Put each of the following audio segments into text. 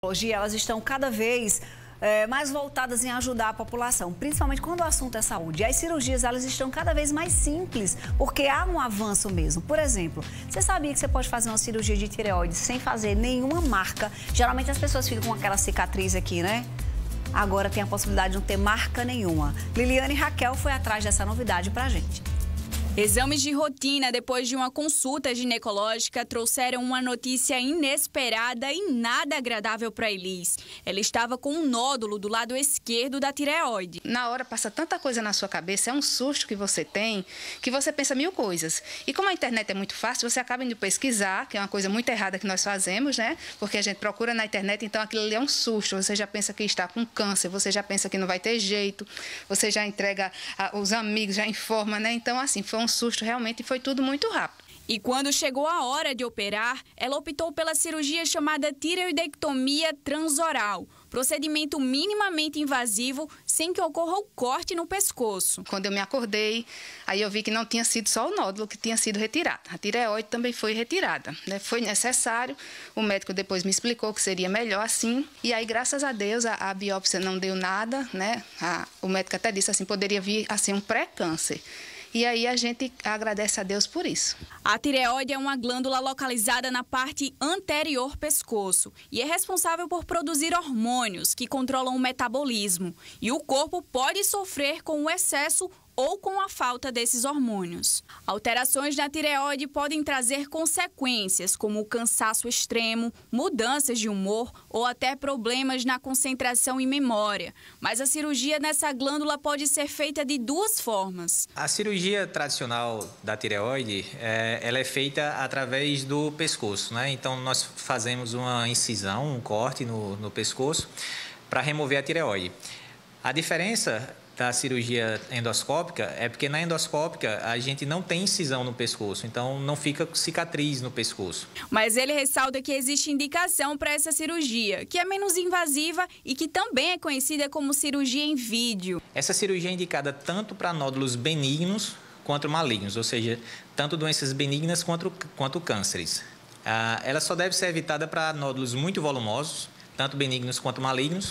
Hoje elas estão cada vez mais voltadas em ajudar a população, principalmente quando o assunto é saúde. E as cirurgias, elas estão cada vez mais simples, porque há um avanço mesmo. Por exemplo, você sabia que você pode fazer uma cirurgia de tireoide sem fazer nenhuma marca? Geralmente as pessoas ficam com aquela cicatriz aqui, né? Agora tem a possibilidade de não ter marca nenhuma. Liliane e Raquel foi atrás dessa novidade pra gente. Exames de rotina depois de uma consulta ginecológica trouxeram uma notícia inesperada e nada agradável para Elis. Ela estava com um nódulo do lado esquerdo da tireoide. Na hora passa tanta coisa na sua cabeça, é um susto que você tem, que você pensa mil coisas. E como a internet é muito fácil, você acaba indo pesquisar, que é uma coisa muito errada que nós fazemos, né? Porque a gente procura na internet, então aquilo ali é um susto. Você já pensa que está com câncer, você já pensa que não vai ter jeito, você já entrega os amigos, já informa, né? Então, assim, foi um susto realmente e foi tudo muito rápido. E quando chegou a hora de operar, ela optou pela cirurgia chamada tireoidectomia transoral, procedimento minimamente invasivo sem que ocorra o corte no pescoço. Quando eu me acordei, aí eu vi que não tinha sido só o nódulo que tinha sido retirado. A tireoide também foi retirada, né? Foi necessário, o médico depois me explicou que seria melhor assim. E aí, graças a Deus, a biópsia não deu nada, né? O médico até disse assim, poderia vir a ser um pré-câncer. E aí a gente agradece a Deus por isso. A tireoide é uma glândula localizada na parte anterior pescoço e é responsável por produzir hormônios que controlam o metabolismo. E o corpo pode sofrer com o excesso ou com a falta desses hormônios. Alterações na tireoide podem trazer consequências como o cansaço extremo, mudanças de humor ou até problemas na concentração e memória. Mas a cirurgia nessa glândula pode ser feita de duas formas. A cirurgia tradicional da tireoide, ela é feita através do pescoço, né? Então nós fazemos uma incisão, um corte no pescoço para remover a tireoide. A diferença da cirurgia endoscópica é porque na endoscópica a gente não tem incisão no pescoço, então não fica cicatriz no pescoço. Mas ele ressalta que existe indicação para essa cirurgia, que é menos invasiva e que também é conhecida como cirurgia em vídeo. Essa cirurgia é indicada tanto para nódulos benignos quanto malignos, ou seja, tanto doenças benignas quanto cânceres. Ela só deve ser evitada para nódulos muito volumosos, tanto benignos quanto malignos,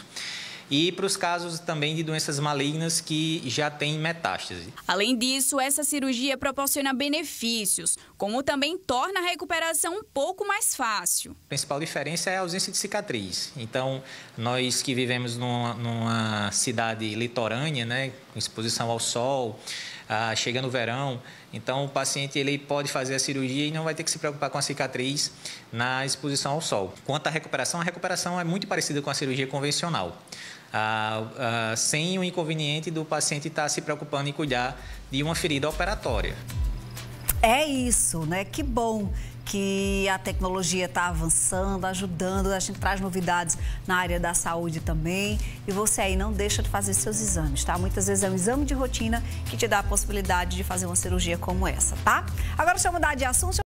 e para os casos também de doenças malignas que já têm metástase. Além disso, essa cirurgia proporciona benefícios, como também torna a recuperação um pouco mais fácil. A principal diferença é a ausência de cicatriz. Então, nós que vivemos numa cidade litorânea, né, com exposição ao sol, chega no verão, então o paciente ele pode fazer a cirurgia e não vai ter que se preocupar com a cicatriz na exposição ao sol. Quanto à recuperação, a recuperação é muito parecida com a cirurgia convencional, sem o inconveniente do paciente estar se preocupando em cuidar de uma ferida operatória. É isso, né? Que bom que a tecnologia está avançando, ajudando, a gente traz novidades na área da saúde também. E você aí não deixa de fazer seus exames, tá? Muitas vezes é um exame de rotina que te dá a possibilidade de fazer uma cirurgia como essa, tá? Agora deixa eu mudar de assunto.